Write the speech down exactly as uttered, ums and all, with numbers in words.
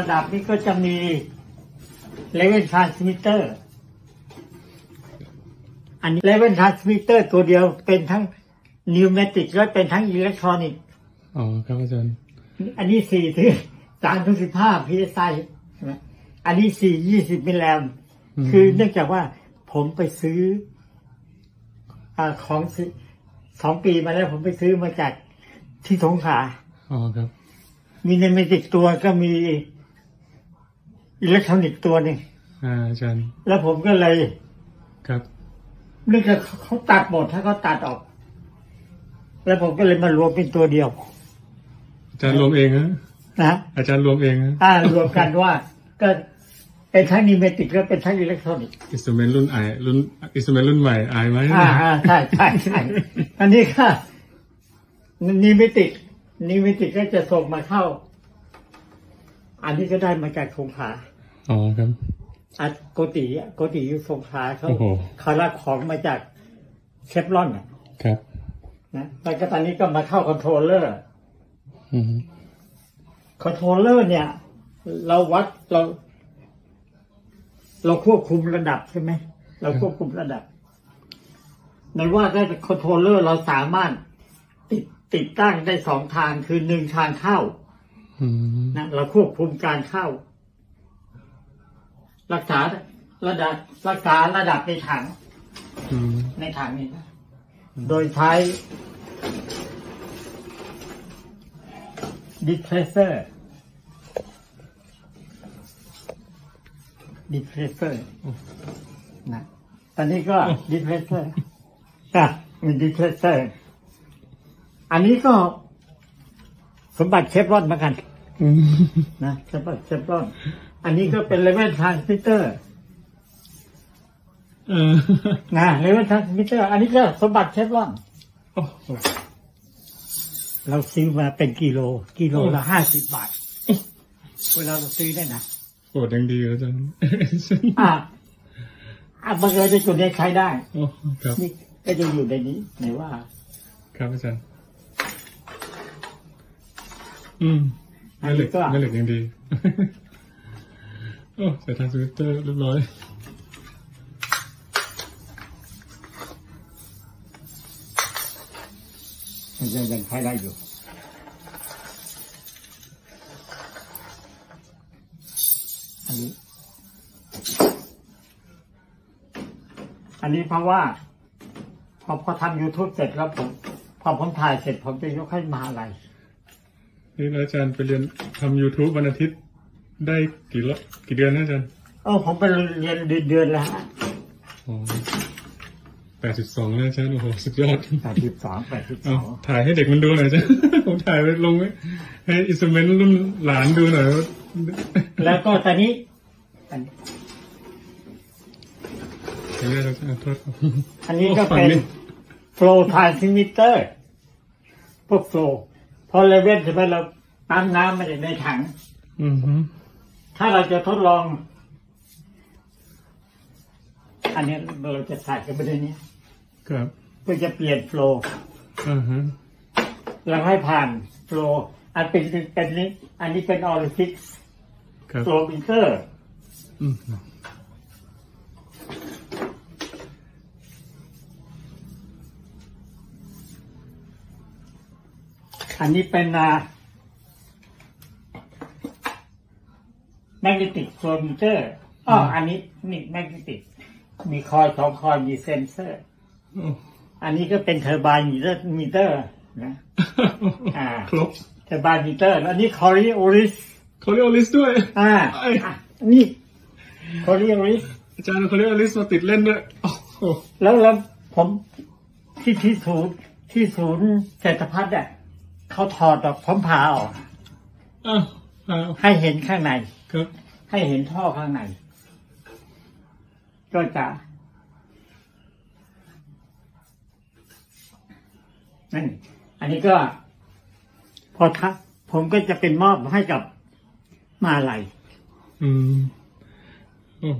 ระดับนี้ก็จะมีเลเวลทรานสมิเตอร์อันนี้เลเวลทรานสมิเตอร์ตัวเดียวเป็นทั้งนิวเมติกและเป็นทั้งอิเล็กทรอนิกส์อ๋อครับอาจารย์อันนี้สี่ถึงสามถึงสิบห้าพีเอสไอใช่ไหมอันนี้สี่ยี่สิบมิลลิแอมคือเนื่องจากว่าผมไปซื้ออของสองปีมาแล้วผมไปซื้อมาจากที่สงขลาอ๋อครับมีนิวเมติกตัวก็มีอิเล็กทรอนิกส์ตัวหนึ่งอ่าอาจารย์แล้วผมก็เลยครับเนื่องจากเขาตัดหมดถ้าเขาตัดออกแล้วผมก็เลยมารวมเป็นตัวเดียวอาจารย์รวมเองนะนะอาจารย์รวมเองนะอ่ารวมกันว่าก็เป็นทั้งนิวเมติกและเป็นทั้งอิเล็กทรอนิกส์อินสตูเมนต์รุ่นไอรุ่นอินสตูเมนต์รุ่นใหม่ไอไหมอ่าอ่าใช่ใช่ใช่อันนี้ค่ะนิวเมติกนิวเมติกก็จะส่งมาเข้าอันนี้ก็ได้มาจากสงขลาอ๋อครับอ่ะโกติโกติอยู่สงขลาเขาเขารับของมาจากเชฟรอนอ่ะครับนะแล้วก็ตอนนี้ก็มาเข้าคอนโทรลเลอร์อืมคอนโทรลเลอร์เนี่ยเราวัดเราเราควบคุมระดับใช่ไหมเราควบคุมระดับในว่าได้คอนโทรลเลอร์เราสามารถติดติดตั้งได้สองทางคือหนึ่งทางเข้านะเราควบคุมการเข้ารักษาระดับรักษาระดับในถังในถังนี้นะโดยใช้ดิเพรสเซอร์ดิเพรสเซอร์นะตอนนี้ก็ดิเพรสเซอร์อ่ะมีดิเพรสเซอร์อันนี้ก็สมบัติเชฟรอนเหมือนกันนะสมบัติเชฟรอนอันนี้ก็เป็นเลเวลทรานสมิเตอร์นะเลเวลทรานสมิเตอร์อันนี้ก็สมบัติเชฟรอนเราซื้อมาเป็นกิโลกิโลละห้าสิบบาทเวลาเราซื้อได้นะโอ้ดังดีอาจารย์อ่าอ่าบางทีจะจุดนี้ใช้ได้โอ้ครับนี่ก็จะอยู่ในนี้ไหนว่าครับอาจารย์อืมไม่เหล็กไม่เหล็กยังดีโอ้ใส่ทรานสมิเตอร์เรียบร้อยยังยังใช้ได้อยู่อันนี้อันนี้เพราะว่าพอพอทำ YouTube เสร็จแล้วผมพอผมถ่ายเสร็จผมจะยกให้มหาลัยนี่อาจารย์ไปเรียนทำ YouTube วันอาทิตย์ได้กี่ละกี่เดือนนะอาจารย์เออผมไปเรียนเดือนเดือนแล้วฮะอ๋อแปดสิบสองแล้วอาจารย์โอ้โหสุดยอดแปดสิบสองแปดสิบสองถ่ายให้เด็กมันดูหน่อยจ้ะผมถ่ายไปลงไว้ให้อินสตูเมนต์รุ่นหลานดูหน่อยแล้วก็ตอนนี้อันอันนี้ก็เป็น flow transmitter พวก flow พอเลเวลใช่ไหมเราตั้งน้ำมาจากในถังถ้าเราจะทดลองอันนี้เราจะใส่กันไปในนี้ครับเพื่อจะเปลี่ยน flow เราให้ผ่าน flow อันเป็นเป็นนี้อันนี้เป็น orifice flow meter อันนี้เป็นอ่า magnetic flow meter อ๋ออันนี้นี่ magnetic มีคอยสองคอยมีเซนเซอร์อันนี้ก็เป็นเทอร์ไบน์มิเตอร์มิเตอร์นะอ่าครบเทอร์ไบน์มิเตอร์แล้วนี่คอริโอริสคอริโอริสด้วยอ่านี่คอริโอริสอาจารย์คอริโอริสมาติดเล่นด้วยแล้วแล้วผมที่ที่ศูนย์ที่ศูนย์เศรษฐพัฒน์เนี่ยเขาถอดออกพร้อมผ่าออกให้เห็นข้างในครับให้เห็นท่อข้างในก็จะนั่นอันนี้ก็พอทักผมก็จะเป็นมอบให้กับมาลัยอืมโอ้โห